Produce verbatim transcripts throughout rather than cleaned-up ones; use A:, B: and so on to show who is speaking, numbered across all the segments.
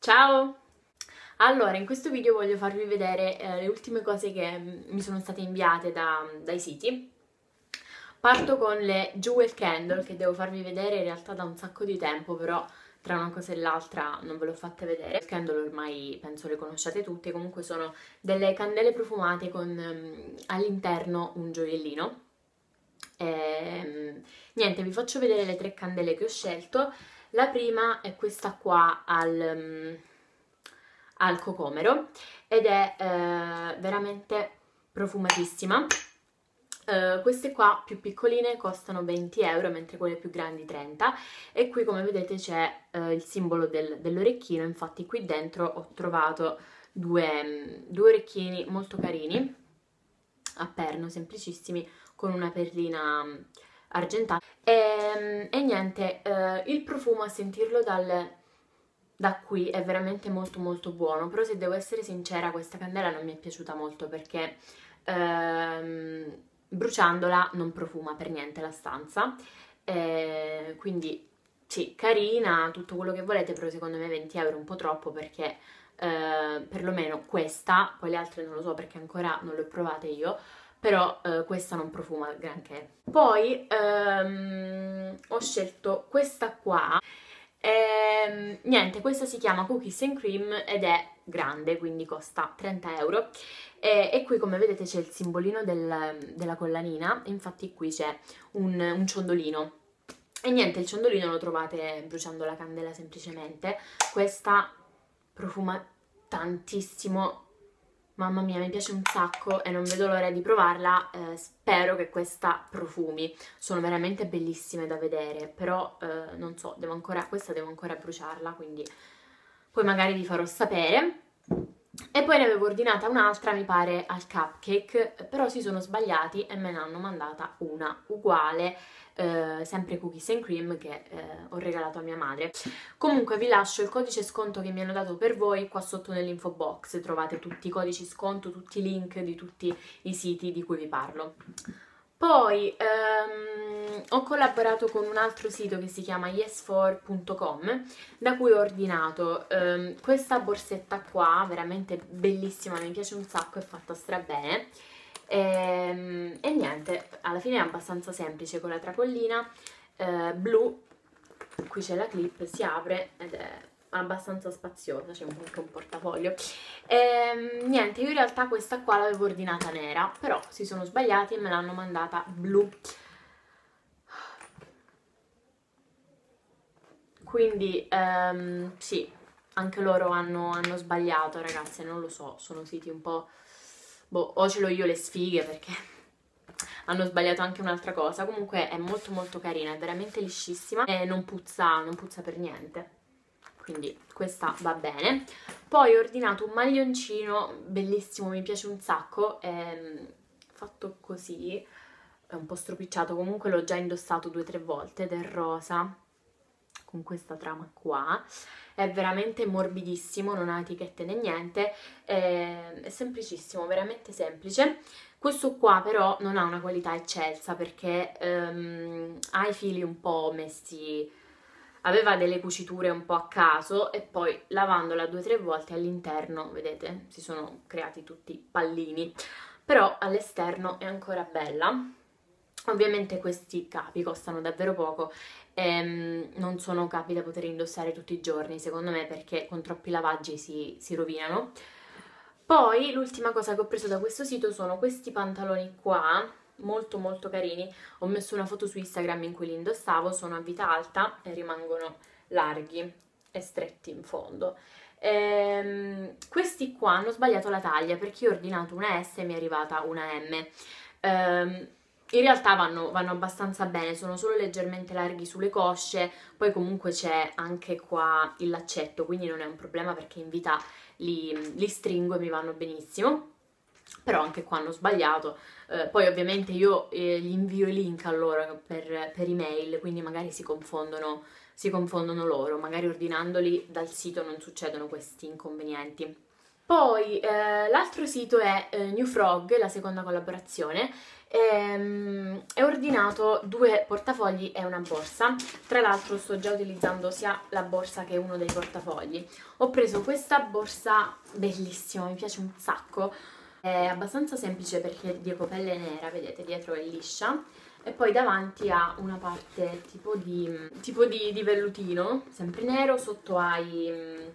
A: Ciao! Allora, in questo video voglio farvi vedere eh, le ultime cose che mi sono state inviate da, dai siti. Parto con le Jewel Candle, che devo farvi vedere in realtà da un sacco di tempo, però tra una cosa e l'altra non ve l'ho fatte vedere. Le candle ormai penso le conosciate tutte, comunque sono delle candele profumate con um, all'interno un gioiellino. E, niente, vi faccio vedere le tre candele che ho scelto. La prima è questa qua al... Um, al cocomero ed è eh, veramente profumatissima. Uh, queste qua più piccoline costano venti euro, mentre quelle più grandi trenta, e qui come vedete c'è uh, il simbolo del, dell'orecchino. Infatti qui dentro ho trovato due, due orecchini molto carini a perno, semplicissimi, con una perlina argentata e, e niente, uh, il profumo, a sentirlo dal da qui, è veramente molto molto buono, però se devo essere sincera questa candela non mi è piaciuta molto perché ehm, bruciandola non profuma per niente la stanza, eh, quindi sì, carina, tutto quello che volete, però secondo me venti euro è un po' troppo, perché eh, perlomeno questa, poi le altre non lo so perché ancora non le ho provate io, però eh, questa non profuma granché. Poi ehm, ho scelto questa qua. E, niente, questa si chiama Cookies and Cream ed è grande, quindi costa trenta euro. E, e qui come vedete c'è il simbolino del, della collanina, infatti qui c'è un, un ciondolino. E niente, il ciondolino lo trovate bruciando la candela semplicemente. Questa profuma tantissimo. Mamma mia, mi piace un sacco e non vedo l'ora di provarla, eh, spero che questa profumi. Sono veramente bellissime da vedere, però eh, non so, devo ancora, questa devo ancora bruciarla, quindi poi magari vi farò sapere. E poi ne avevo ordinata un'altra, mi pare, al cupcake, però si sono sbagliati e me ne hanno mandata una uguale, eh, sempre Cookies and Cream, che eh, ho regalato a mia madre. Comunque vi lascio il codice sconto che mi hanno dato per voi qua sotto nell'info box, trovate tutti i codici sconto, tutti i link di tutti i siti di cui vi parlo. Poi ehm, ho collaborato con un altro sito che si chiama yes for punto com, da cui ho ordinato ehm, questa borsetta qua, veramente bellissima, mi piace un sacco, è fatta strabene. E, e niente, alla fine è abbastanza semplice, con la tracollina eh, blu, qui c'è la clip, si apre ed è abbastanza spaziosa, c'è anche un portafoglio. E, niente, io in realtà questa qua l'avevo ordinata nera, però si sono sbagliati e me l'hanno mandata blu. Quindi um, sì, anche loro hanno, hanno sbagliato, ragazze, non lo so, sono siti un po'... boh, o ce l'ho io le sfighe perché hanno sbagliato anche un'altra cosa. Comunque è molto molto carina, è veramente liscissima e non puzza, non puzza per niente, quindi questa va bene. Poi ho ordinato un maglioncino bellissimo, mi piace un sacco, è fatto così, è un po' stropicciato, comunque l'ho già indossato due o tre volte ed è rosa, con questa trama qua. È veramente morbidissimo, non ha etichette né niente, è, è semplicissimo, veramente semplice. Questo qua però non ha una qualità eccelsa perché um, ha i fili un po' messi, aveva delle cuciture un po' a caso, e poi lavandola due o tre volte all'interno, vedete, si sono creati tutti pallini, però all'esterno è ancora bella. Ovviamente questi capi costano davvero poco e um, non sono capi da poter indossare tutti i giorni, secondo me, perché con troppi lavaggi si, si rovinano. Poi l'ultima cosa che ho preso da questo sito sono questi pantaloni qua, molto molto carini. Ho messo una foto su Instagram in cui li indossavo, sono a vita alta e rimangono larghi e stretti in fondo. Ehm, questi qua hanno sbagliato la taglia perché io ho ordinato una S e mi è arrivata una M. Ehm, in realtà vanno, vanno abbastanza bene, sono solo leggermente larghi sulle cosce, poi comunque c'è anche qua il laccetto, quindi non è un problema perché in vita li, li stringo e mi vanno benissimo. Però anche qua hanno sbagliato, eh, poi ovviamente io eh, gli invio i link a loro per, per email, quindi magari si confondono, si confondono loro, magari ordinandoli dal sito non succedono questi inconvenienti. Poi eh, l'altro sito è eh, New Frog, la seconda collaborazione, e, e ho ordinato due portafogli e una borsa. Tra l'altro sto già utilizzando sia la borsa che uno dei portafogli. Ho preso questa borsa bellissima, mi piace un sacco, è abbastanza semplice perché è di ecopelle nera, vedete, dietro è liscia, e poi davanti ha una parte tipo di, tipo di, di vellutino, sempre nero, sotto ha i,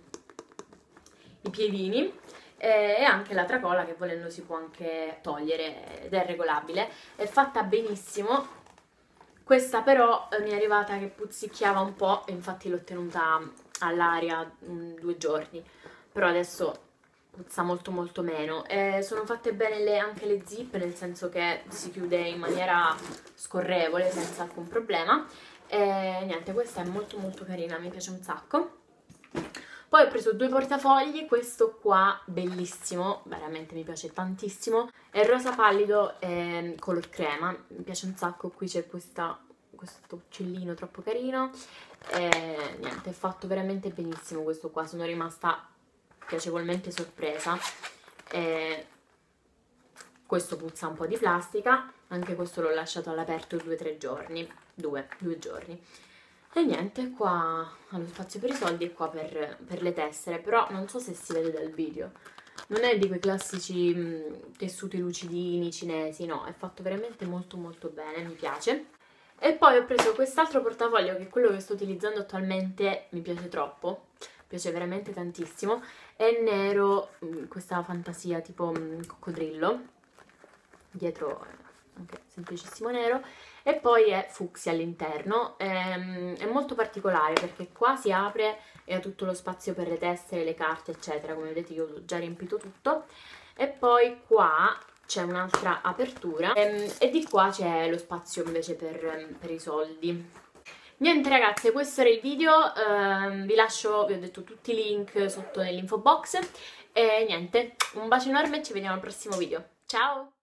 A: i piedini, e anche la tracolla che volendo si può anche togliere ed è regolabile. È fatta benissimo. Questa però mi è arrivata che puzzicchiava un po' e infatti l'ho tenuta all'aria due giorni, però adesso puzza molto molto meno. Eh, sono fatte bene le, anche le zip, nel senso che si chiude in maniera scorrevole senza alcun problema. E niente, questa è molto molto carina, mi piace un sacco. Poi ho preso due portafogli, questo qua bellissimo, veramente mi piace tantissimo, è rosa pallido e color crema, mi piace un sacco. Qui c'è questo uccellino troppo carino e niente, è fatto veramente benissimo questo qua, sono rimasta piacevolmente sorpresa. E questo puzza un po' di plastica, anche questo l'ho lasciato all'aperto due o tre giorni, due, due giorni. E niente, qua ha lo spazio per i soldi e qua per, per le tessere, però non so se si vede dal video. Non è di quei classici mh, tessuti lucidini cinesi, no, è fatto veramente molto molto bene, mi piace. E poi ho preso quest'altro portafoglio che è quello che sto utilizzando attualmente, mi piace troppo, mi piace veramente tantissimo. È nero, mh, questa fantasia tipo mh, coccodrillo, dietro anche semplicissimo nero, e poi è fucsia all'interno. Ehm, è molto particolare perché qua si apre e ha tutto lo spazio per le tessere, le carte eccetera, come vedete io ho già riempito tutto, e poi qua c'è un'altra apertura ehm, e di qua c'è lo spazio invece per, per i soldi. Niente ragazze, questo era il video, ehm, vi lascio, vi ho detto tutti i link sotto nell'info box e niente, un bacio enorme e ci vediamo al prossimo video, ciao!